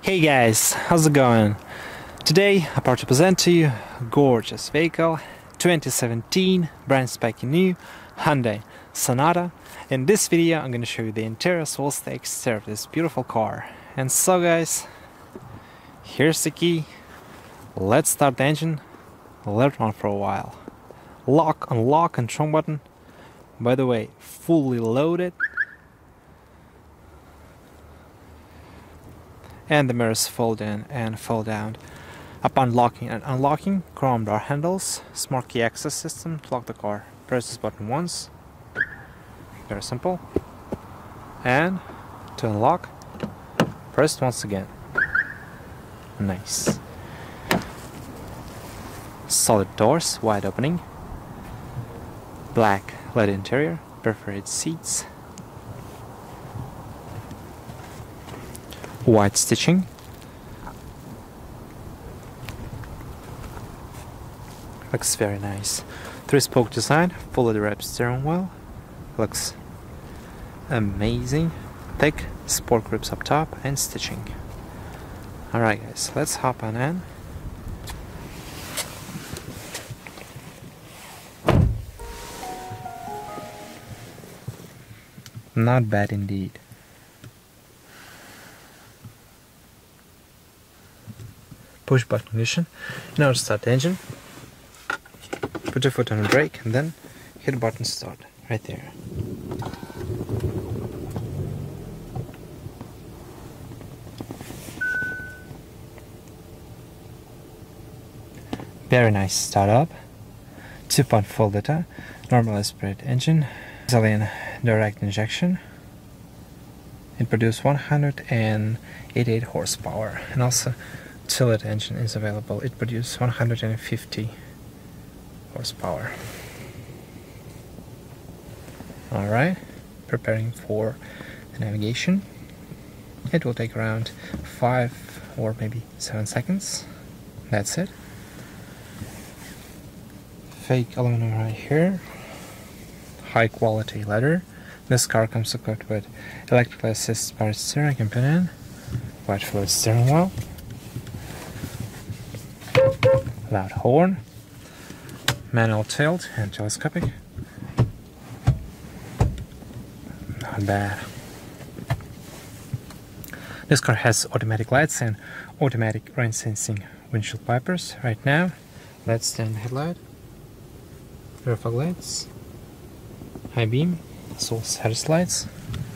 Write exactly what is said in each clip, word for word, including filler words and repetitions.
Hey guys, how's it going? Today I'm proud to present to you a gorgeous vehicle, twenty seventeen brand spanking new Hyundai Sonata. In this video I'm going to show you the interior as well as the exterior of this beautiful car. And so guys, here's the key. Let's start the engine, let it run for a while. Lock, unlock, control button. By the way, fully loaded. And the mirrors fold in and fold down. Upon locking and unlocking, chrome door handles, smart key access system to lock the car. Press this button once, very simple, and to unlock, press it once again. Nice. Solid doors, wide opening, black leather interior, perforated seats, white stitching, looks very nice. Three-spoke design, fully wrapped steering wheel, looks amazing. Thick sport grips up top and stitching. Alright guys, let's hop on in. Not bad indeed. Push button ignition. Now start the engine. Put your foot on the brake and then hit the button start right there. Very nice startup. two point four liter normal aspirated engine, gasoline direct injection. It produced one hundred eighty-eight horsepower, and also two liter engine is available. It produces one hundred fifty horsepower. Alright, preparing for the navigation. It will take around five or maybe seven seconds. That's it. Fake aluminum right here. High quality leather. This car comes equipped with electrically assisted power steering component, white fluid steering wheel, loud horn, manual tilt and telescopic. Not bad. This car has automatic lights and automatic rain sensing windshield wipers. Right now, let's turn the headlight, rear fog lights, high beam, soul status lights.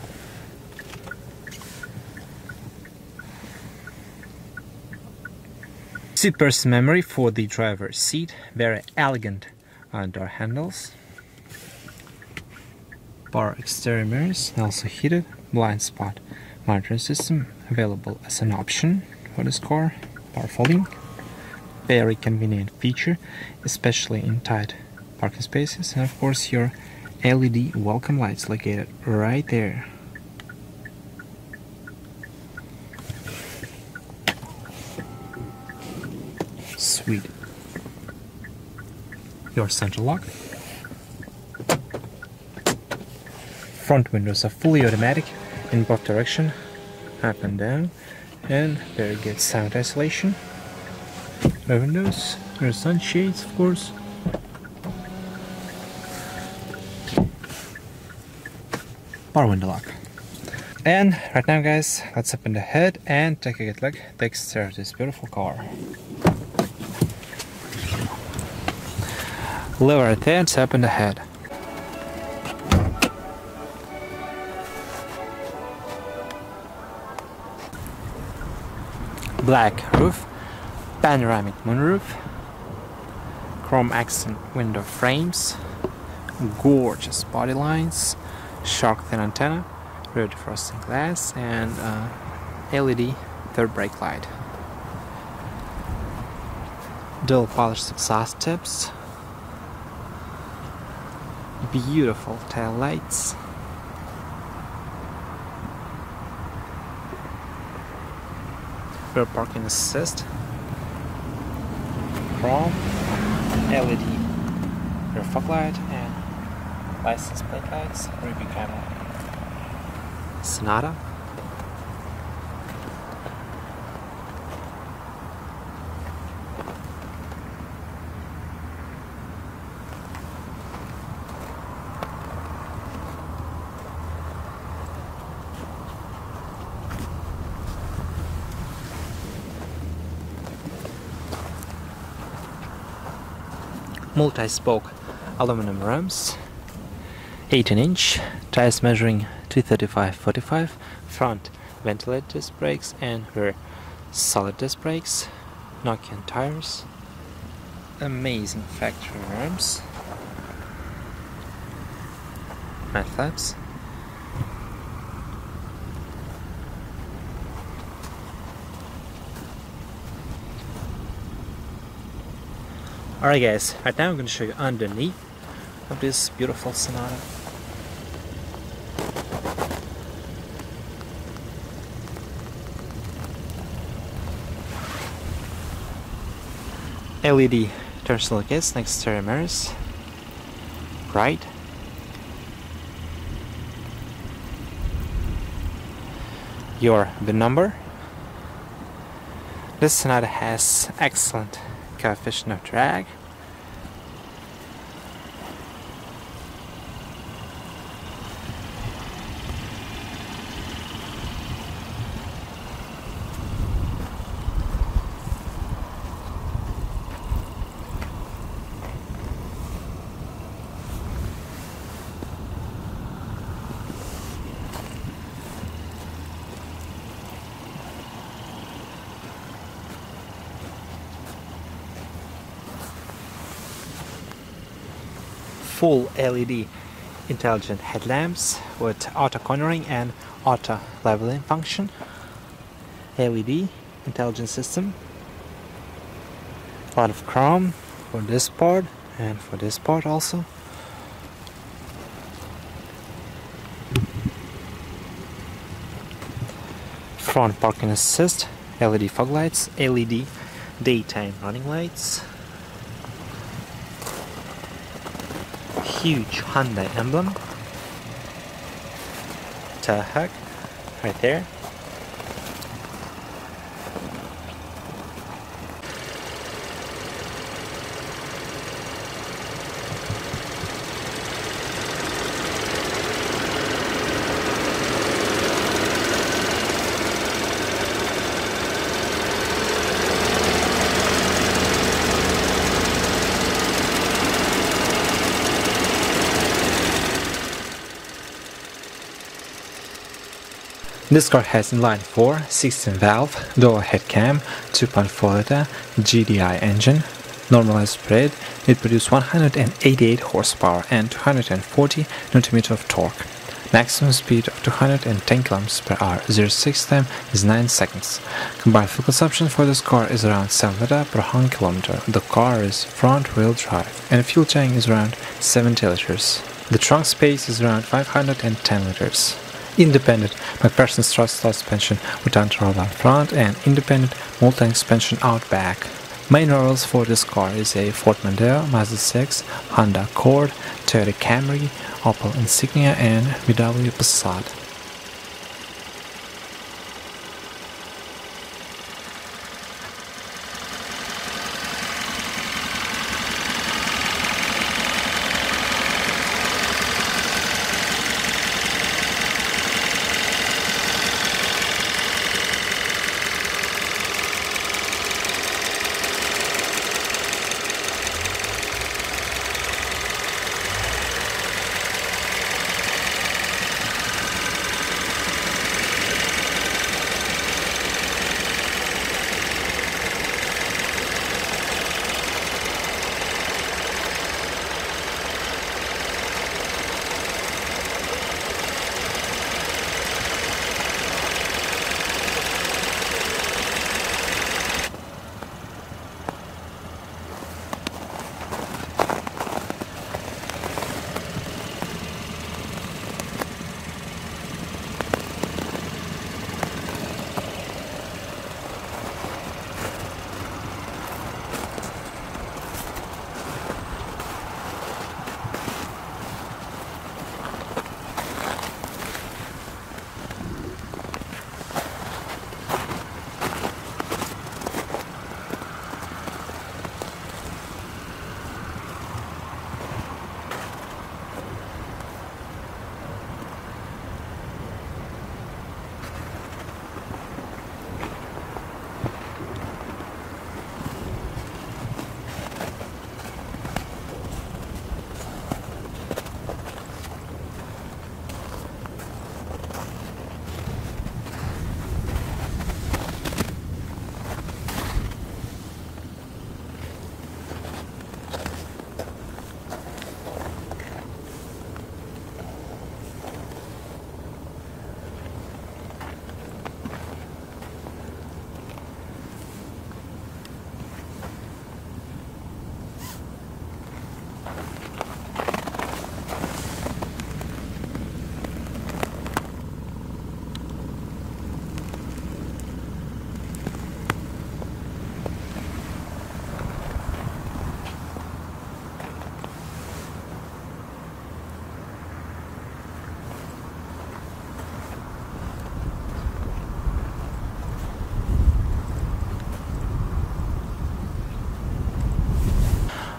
Two-person memory for the driver's seat, very elegant uh, door handles, power exterior mirrors, and also heated blind spot monitoring system available as an option for this car. Power folding, very convenient feature, especially in tight parking spaces, and of course your L E D welcome lights located right there. Sweet. Your center lock. Front windows are fully automatic in both direction, up and down, and very good sound isolation. Rear windows, rear sunshades, of course. Power window lock. And right now guys, let's open the hood and take a good look at the exterior of this beautiful car. Lever right there to open the hood. Black roof, panoramic moonroof, chrome accent window frames, gorgeous body lines, shark fin antenna, rear defrosting glass, and uh, L E D third brake light. Dual polished exhaust tips, beautiful tail lights, rear parking assist, chrome, L E D rear fog light, and license plate lights, rear view camera. Sonata. multi-spoke aluminum rims, eighteen inch, tires measuring two thirty-five forty-five, front ventilated disc brakes and rear solid disc brakes, Nokian tires, amazing factory rims, matte flaps, alright guys, right now I'm going to show you underneath of this beautiful Sonata. L E D turn signal kits next stereo mirrors, right, your V I N number. This Sonata has excellent coefficient of drag, full L E D intelligent headlamps with auto cornering and auto leveling function, L E D intelligent system, a lot of chrome for this part and for this part also. Front parking assist, L E D fog lights, L E D daytime running lights, huge Hyundai emblem, tail hug right there. This car has inline four, sixteen valve, dual head cam, two point four liter G D I engine, normalized spread. It produced one hundred eighty-eight horsepower and two hundred forty newton meters of torque. Maximum speed of two hundred ten kilometers per hour, zero to sixty time is nine seconds. Combined fuel consumption for this car is around seven liters per one hundred kilometers. The car is front wheel drive and fuel tank is around seventy liters. The trunk space is around five hundred ten liters. Independent MacPherson strut suspension with anti-roll out front and independent multi-tank suspension out back. Main rivals for this car is a Ford Mondeo, Mazda six, Honda Accord, Toyota Camry, Opel Insignia and V W Passat.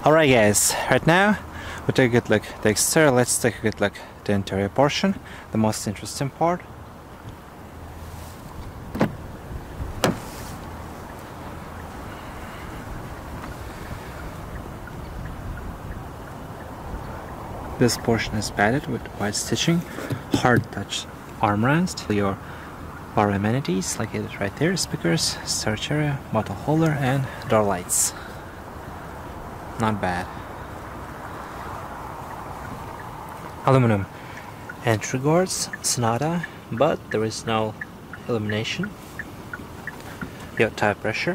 Alright guys, right now we take a good look at the exterior. Let's take a good look at the interior portion, the most interesting part. This portion is padded with white stitching, hard touch armrest, your bar amenities located right there, speakers, storage area, bottle holder and door lights. Not bad. Aluminum entry guards, Sonata, but there is no illumination. You have tire pressure.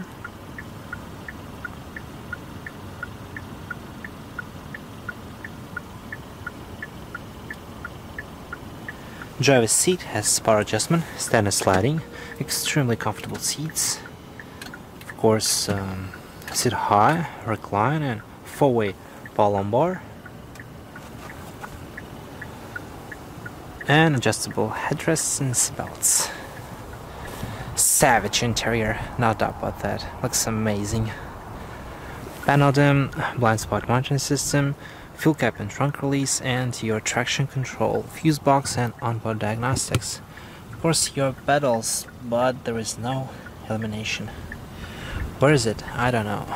Driver's seat has power adjustment, standard sliding, extremely comfortable seats. Of course, um, sit high, recline, and four-way power lumbar. And adjustable headrests and seatbelts. Savage interior, no doubt about that. Looks amazing. Panel dim, blind spot monitoring system, fuel cap and trunk release, and your traction control, fuse box, and onboard diagnostics. Of course, your pedals, but there is no illumination. Where is it? I don't know.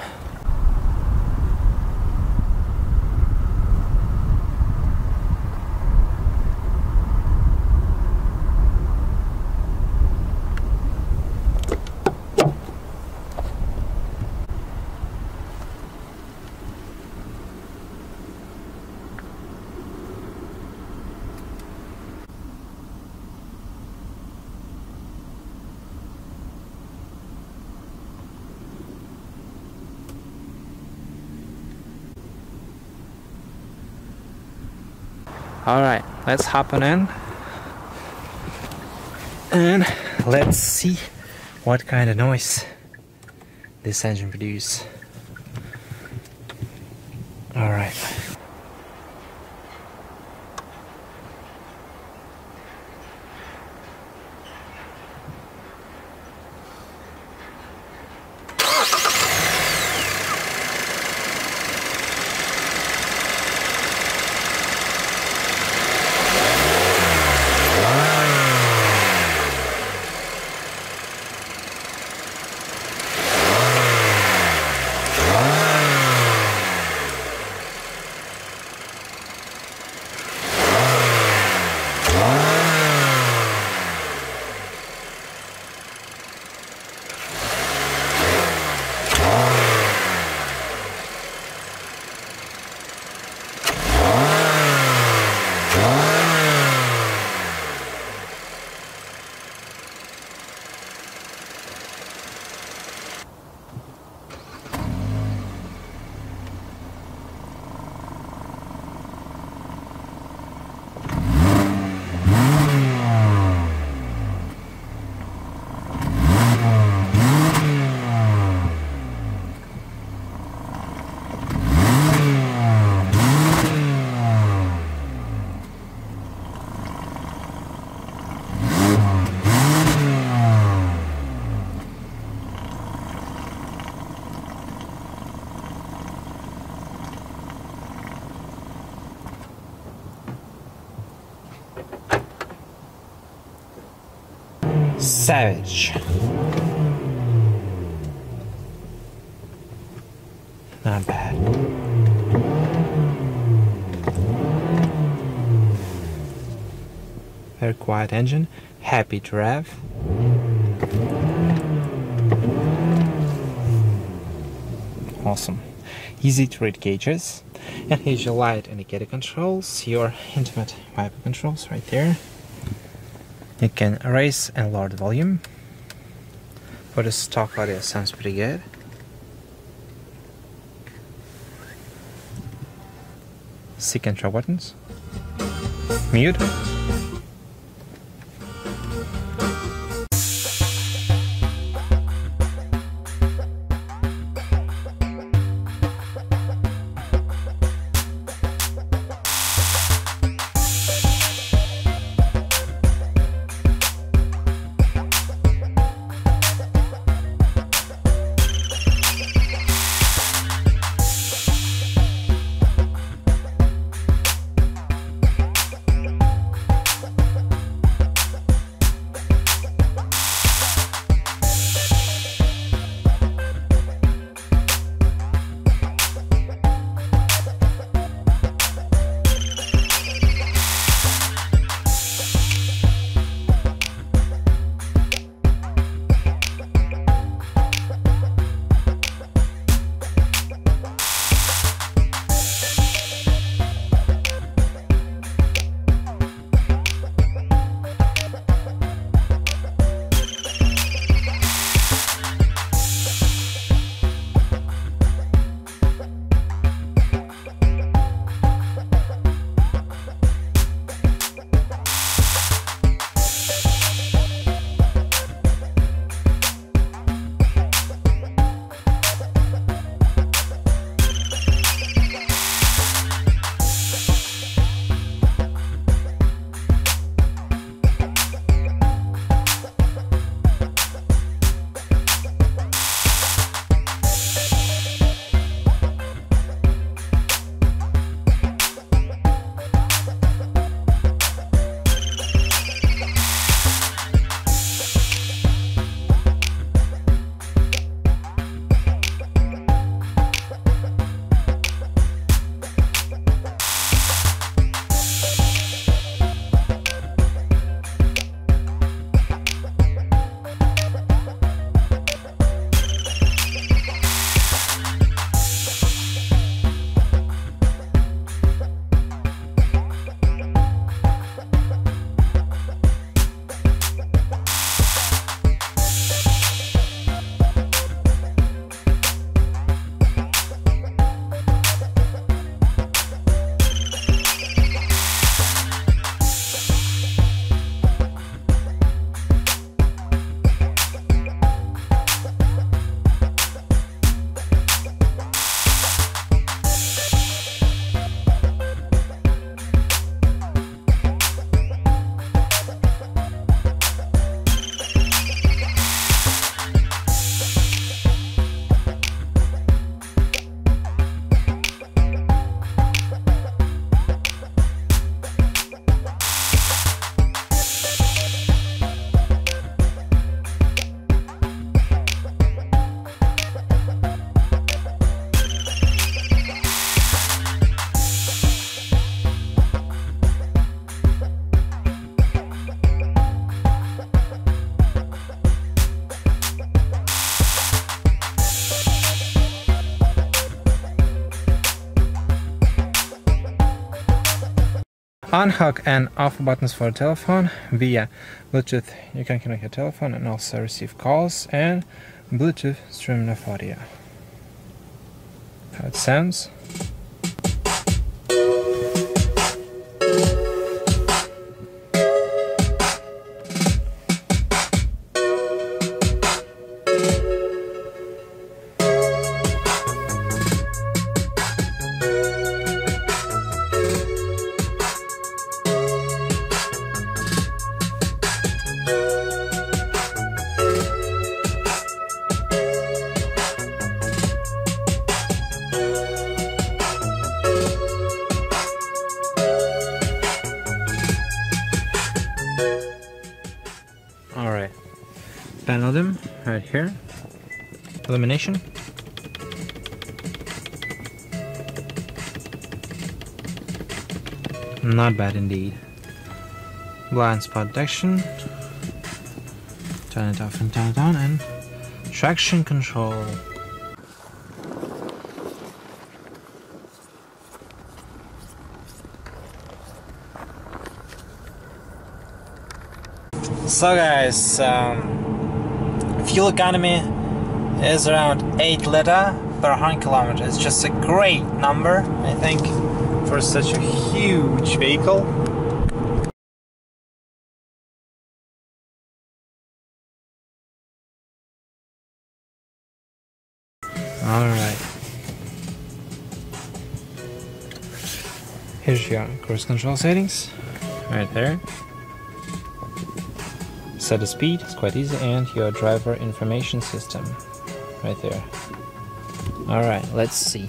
Alright, let's hop on in and let's see what kind of noise this engine produces. Alright. Savage. Not bad. Very quiet engine, happy to rev. Awesome. Easy to read gauges. And here's your light indicator controls, your intimate wiper controls right there. You can raise and lower the volume. For the stock audio, sounds pretty good. C control buttons. Mute. on-hook and off buttons for a telephone. Via Bluetooth you can connect your telephone and also receive calls, and Bluetooth streaming of audio. How it sounds. Alright, panel them right here. Illumination. Not bad indeed. Blind spot detection. Turn it off and turn it on, and traction control. So guys, um, fuel economy is around eight liter per one hundred kilometers. It's just a great number, I think, for such a huge vehicle. Alright. Here's your cruise control settings, right there. Set the speed, it's quite easy, and your driver information system right there. Alright, let's see.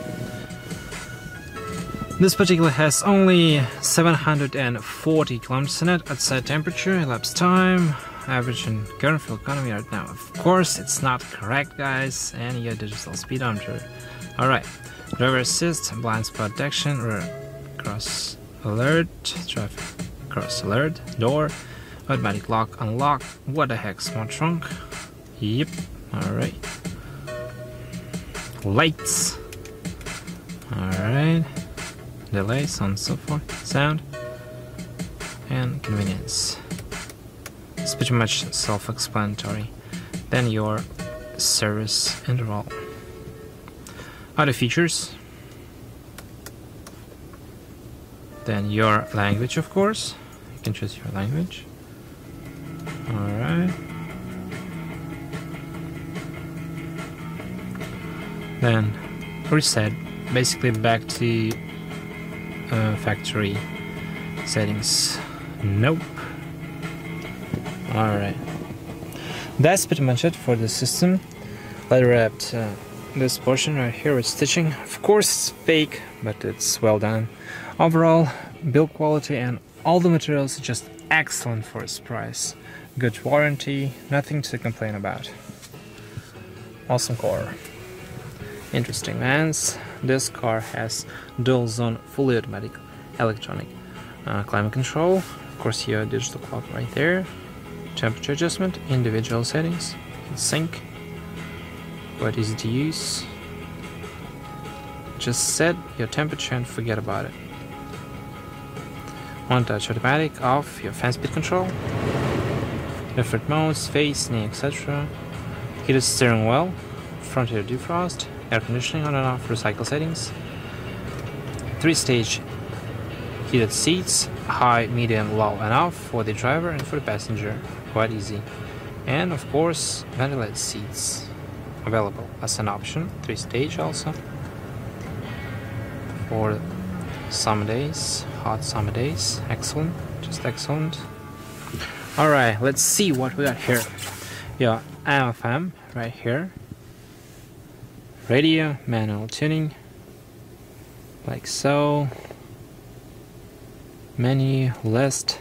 This particular has only seven hundred forty kilometers in it, outside temperature, elapsed time, average and current fuel economy right now. Of course, it's not correct, guys, and your digital speedometer. Alright, driver assist, blind spot detection, rear cross alert, traffic cross alert, door, automatic lock, unlock. What the heck, smart trunk? Yep, alright. Lights. Alright. Delay, so on and so forth. Sound. And convenience. It's pretty much self-explanatory. Then your service interval. Other features. Then your language, of course. You can choose your language. Alright. Then reset, basically back to uh, factory settings. Nope. Alright. That's pretty much it for the system. Leather wrapped uh, this portion right here with stitching. Of course it's fake, but it's well done. Overall, build quality and all the materials are just excellent for its price. Good warranty, nothing to complain about. Awesome car. Interesting, man. This car has dual zone fully automatic electronic uh, climate control. Of course, your digital clock right there. Temperature adjustment, individual settings, sync. Quite easy to use. Just set your temperature and forget about it. One touch automatic off, your fan speed control. Different modes, face, knee, et cetera. Heated steering wheel, front air defrost, air conditioning on and off, recycle settings. Three-stage heated seats, high, medium, low, and off for the driver and for the passenger. Quite easy. And of course, ventilated seats available as an option. Three-stage also for summer days, hot summer days. Excellent, just excellent. Alright, let's see what we got here. Yeah, A M F M right here. Radio, manual tuning, like so. Menu, list.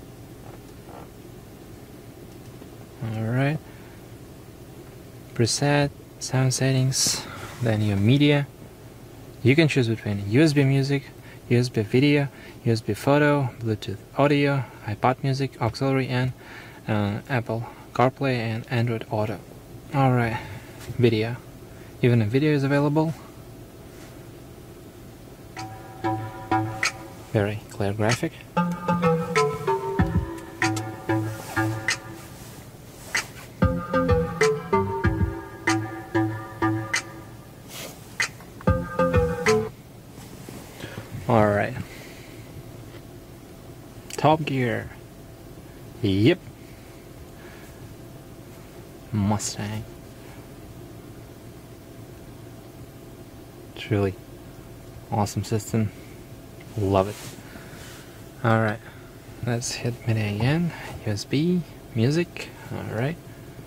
Alright. Preset, sound settings, then your media. You can choose between U S B music, U S B video, U S B photo, Bluetooth audio, iPod music, auxiliary, and uh, Apple CarPlay and Android Auto. Alright, video. Even a video is available. Very clear graphic. Alright. Top Gear. Yep. Mustang. Truly awesome system. Love it. Alright. Let's hit MIDI again. U S B. Music. Alright.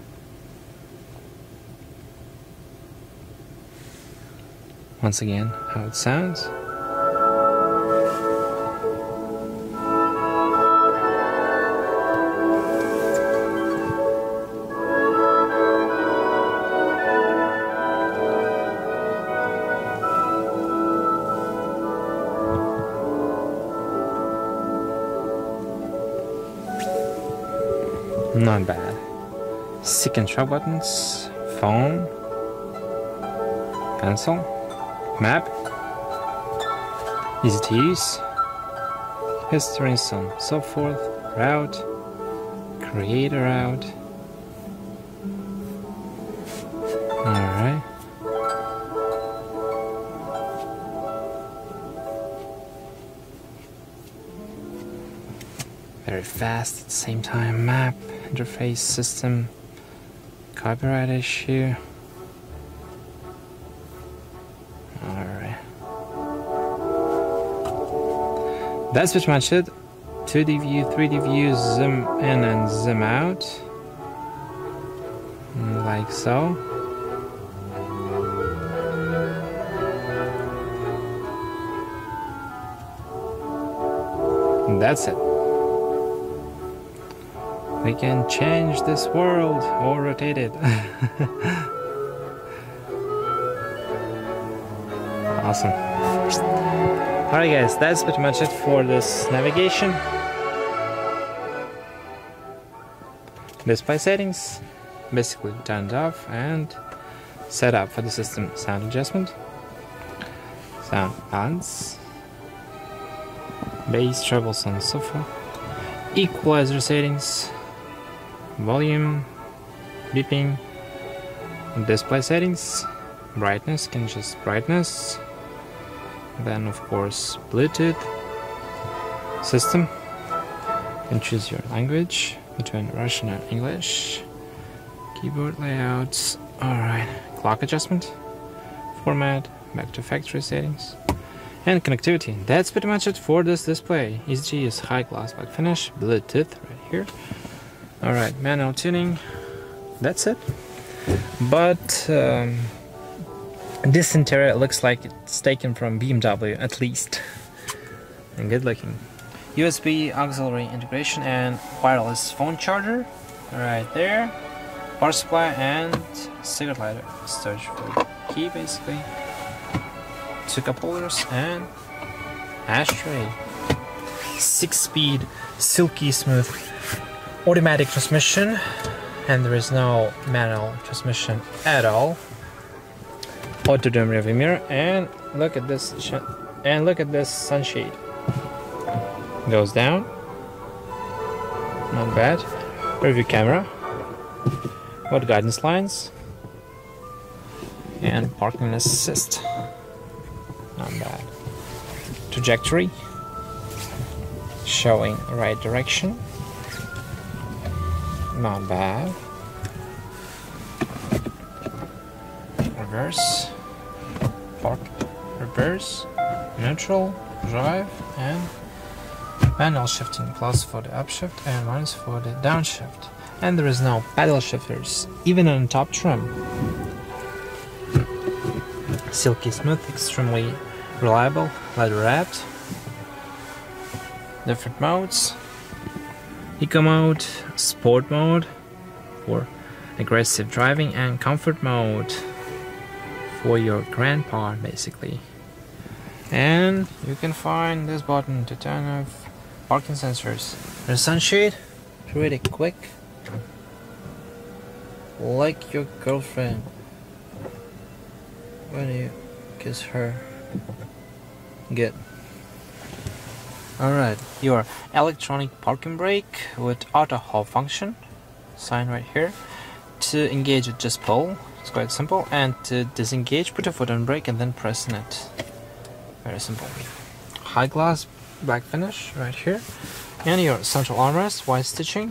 Once again, how it sounds. Not bad. Stick and show buttons, phone, pencil, map, easy to use, history and so on, so forth, route, create a route. Alright. Very fast at the same time. Map, interface, system, copyright issue. Alright. That's pretty much it. two D view, three D view, zoom in and zoom out. Like so. And that's it. We can change this world or rotate it. Awesome. Alright guys, that's pretty much it for this navigation. Display settings, basically turned off and set up for the system. Sound adjustment, sound balance, bass, treble, and so forth. Equalizer settings, volume, beeping, display settings, brightness, can just brightness, then of course Bluetooth, system, you can choose your language between Russian and English, keyboard layouts, alright, clock adjustment, format, back to factory settings, and connectivity. That's pretty much it for this display. Easy to use, high gloss black finish, Bluetooth right here. Alright, manual tuning, that's it. But um, this interior looks like it's taken from B M W at least. And good looking. U S B auxiliary integration and wireless phone charger right there. Power supply and cigarette lighter storage for key basically. Two cup holders and ashtray. Six speed, silky smooth automatic transmission, and there is no manual transmission at all. Auto dim rearview mirror, and look at this and look at this sunshade. Goes down. Not bad. Review camera. What guidance lines? And parking assist. Not bad. Trajectory. Showing right direction. Not bad. Reverse. Park. Reverse. Neutral. Drive. And manual shifting, plus for the upshift and minus for the downshift. And there is no paddle shifters, even on top trim. Silky smooth, extremely reliable, leather wrapped. Different modes. Eco mode, sport mode for aggressive driving, and comfort mode for your grandpa basically. And you can find this button to turn off parking sensors. The sunshade, pretty quick, like your girlfriend when you kiss her. Good. Alright, your electronic parking brake with auto hold function, sign right here. To engage it, just pull, it's quite simple, and to disengage, put your foot on brake and then press on it. Very simple. High gloss back finish right here, and your central armrest, white stitching.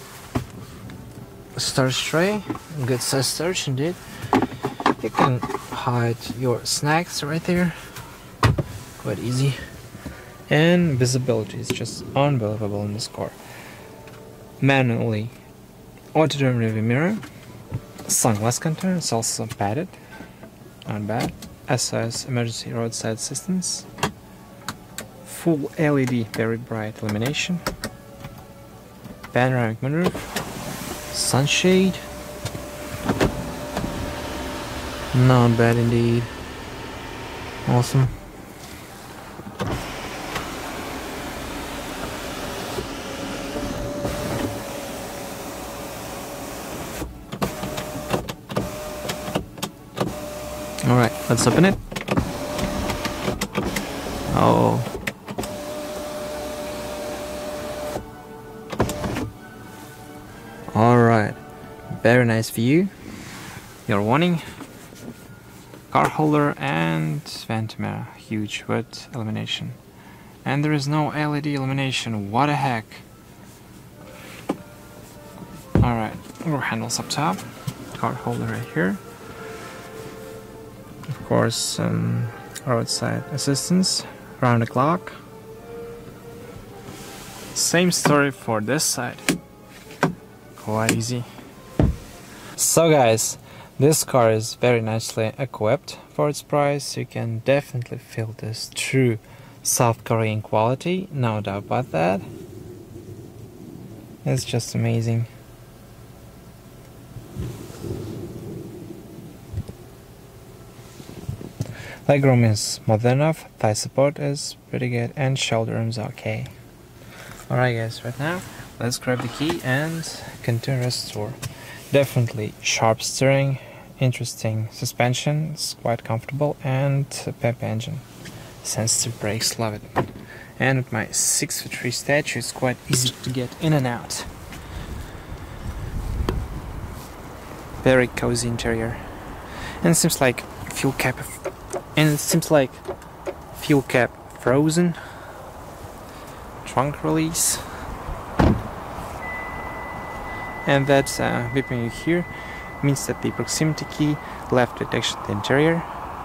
Storage tray, good size storage indeed. You can hide your snacks right there, quite easy. And visibility is just unbelievable in this car. Manually auto-dimming rearview mirror, sunglass container, it's also padded, not bad. S O S emergency roadside assistance, full L E D very bright illumination, panoramic moonroof, sunshade, not bad indeed, awesome. Alright, let's open it. Oh. Alright, very nice view. Your warning, car holder and vent mirror, huge with illumination. And there is no L E D illumination, what the heck. Alright, door handles up top, car holder right here. Of course, um, roadside assistance, round the clock. Same story for this side. Quite easy. So guys, this car is very nicely equipped for its price. You can definitely feel this true South Korean quality, no doubt about that. It's just amazing. Legroom is more than enough, thigh support is pretty good, and shoulder room's okay. Alright guys, right now, let's grab the key and continue rest tour. Definitely sharp steering, interesting suspension, it's quite comfortable, and a pep engine. Sensitive brakes, love it. And with my six foot three stature, it's quite easy to get in and out. Very cozy interior. And it seems like fuel cap And it seems like fuel cap frozen. Trunk release. And that uh, beeping you hear means that the proximity key left detection of the interior.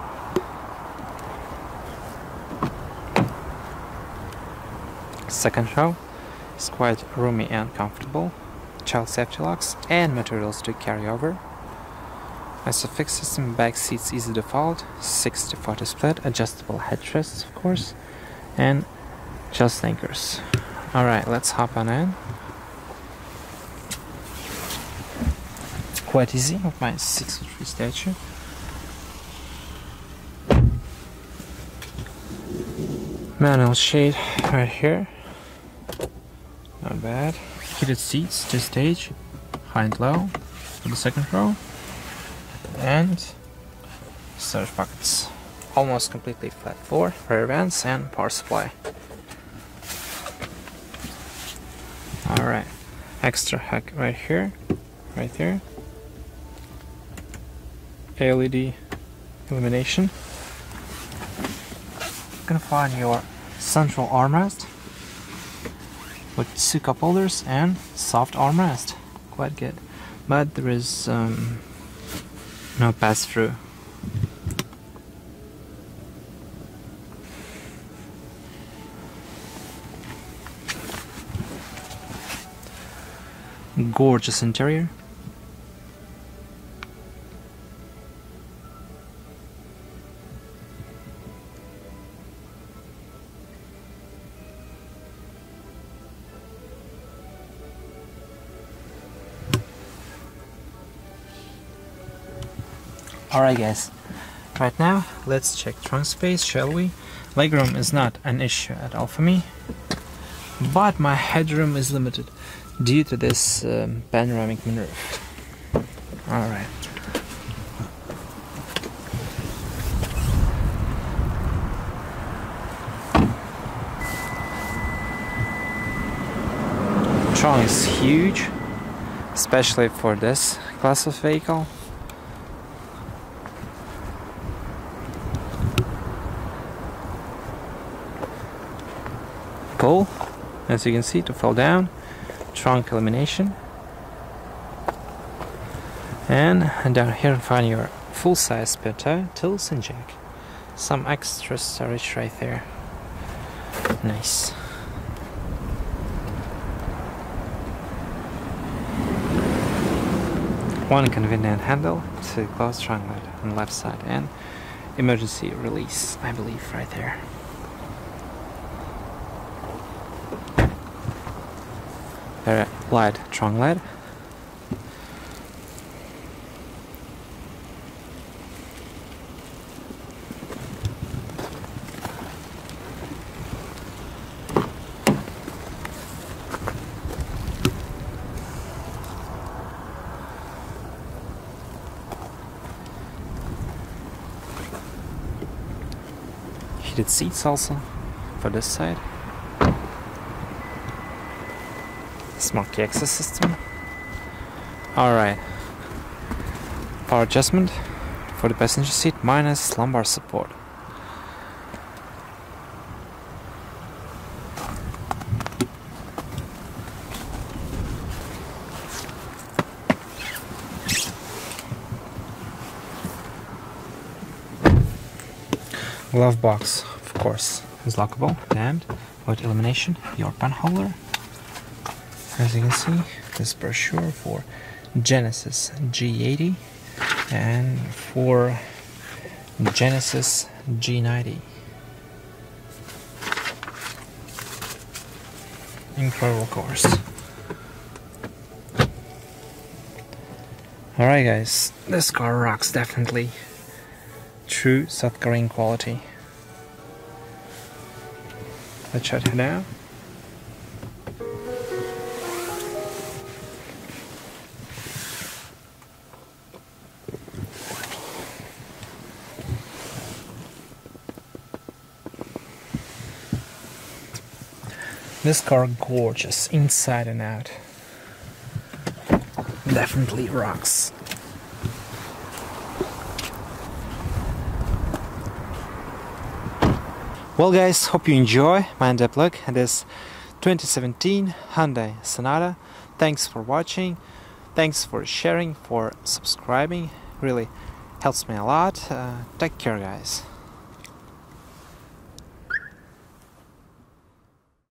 Second row is quite roomy and comfortable. Child safety locks and materials to carry over. ISOFIX system, back seats easy default, sixty forty split, adjustable headrests of course, and just anchors. Alright, let's hop on in. Quite easy with my six foot three stature. Manual shade right here. Not bad. Heated seats, two stage, high and low for the second row. And storage pockets. Almost completely flat floor, rear vents, and power supply. Alright, extra hook right here, right there. L E D illumination. You're gonna find your central armrest with two cup holders and soft armrest. Quite good. But there is um, no pass-through. Gorgeous interior. Alright guys, right now let's check trunk space, shall we? Legroom is not an issue at all for me, but my headroom is limited due to this um, panoramic moonroof. Alright. trunk is huge, especially for this class of vehicle. Pull, as you can see, to fall down. Trunk elimination. And down here find your full-size spare tire, tools and jack. Some extra storage right there. Nice. One convenient handle to close trunk lid on the left side, and emergency release, I believe, right there. Very light trunk lid. Heated seats also for this side. Smart key access system. Alright. Power adjustment for the passenger seat minus lumbar support. Glove box, of course, is lockable and with illumination. Your pen holder. As you can see, this brochure for Genesis G eighty and for Genesis G ninety. Incredible cars. Alright guys, this car rocks definitely. True South Korean quality. Let's check it out. This car gorgeous inside and out. Definitely rocks. Well guys, hope you enjoy my in-depth look at this twenty seventeen Hyundai Sonata. Thanks for watching, thanks for sharing, for subscribing, really helps me a lot. Uh, take care guys.